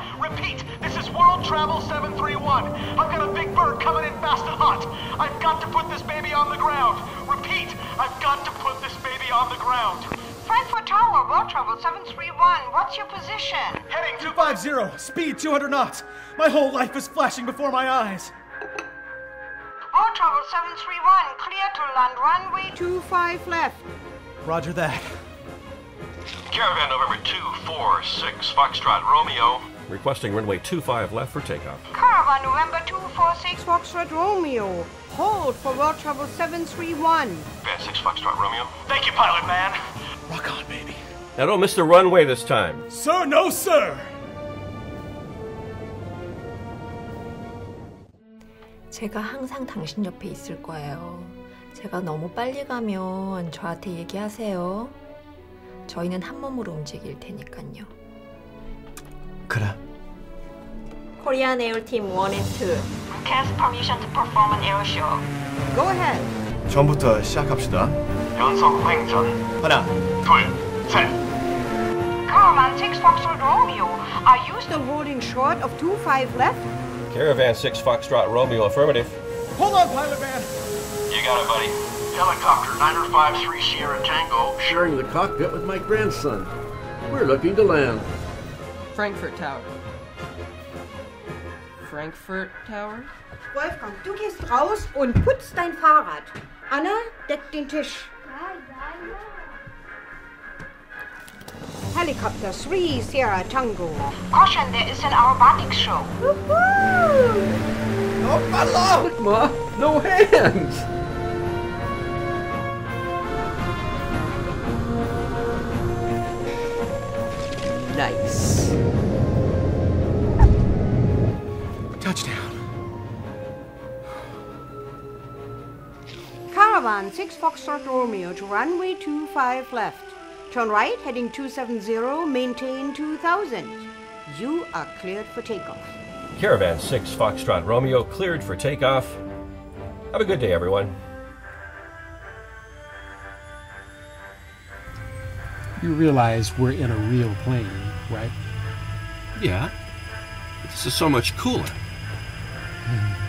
Repeat, this is World Travel 731. I've got a big bird coming in fast and hot. I've got to put this baby on the ground. Repeat, I've got to put this baby on the ground. Frankfurt Tower, World Travel 731. What's your position? Heading 250, speed 200 knots. My whole life is flashing before my eyes. World Travel 731, clear to land runway 25 left. Roger that. Caravan November 246, Foxtrot Romeo. Requesting runway 25 left for takeoff. Caravan November 246, Foxtrot Romeo. Hold for World Travel 731. Van 6 Foxtrot Romeo. Thank you, pilot man. Rock on, baby. Now don't miss the runway this time. Sir, no, sir. 제가 항상 당신 옆에 있을 거예요. 제가 너무 빨리 가면 저한테 얘기하세요. 저희는 한 몸으로 움직일 테니까요. 그래. Korean Air Team 1 and 2. Request permission to perform an air show. Go ahead. 처음부터 시작합시다. 연속 횡전. 하나, 둘, 셋. Caravan 6 Foxtrot Romeo. Are you still holding short of 25 left? Caravan 6 Foxtrot Romeo, affirmative. Hold on, pilot man. You got it, buddy. Helicopter 9053 Sierra Tango, sharing the cockpit with my grandson. We're looking to land. Frankfurt Tower. Frankfurt Tower? Wolfgang, du gehst raus und putzt dein Fahrrad. Anna, deck den Tisch. Helicopter 3 Sierra Tango. Caution, there is an aerobatics show. Oh, hello! Look, Ma, no hands! Nice. Touchdown. Caravan 6 Foxtrot Romeo to runway 25 left. Turn right, heading 270, maintain 2000. You are cleared for takeoff. Caravan 6 Foxtrot Romeo cleared for takeoff. Have a good day, everyone. You realize we're in a real plane, right? Yeah. This is so much cooler.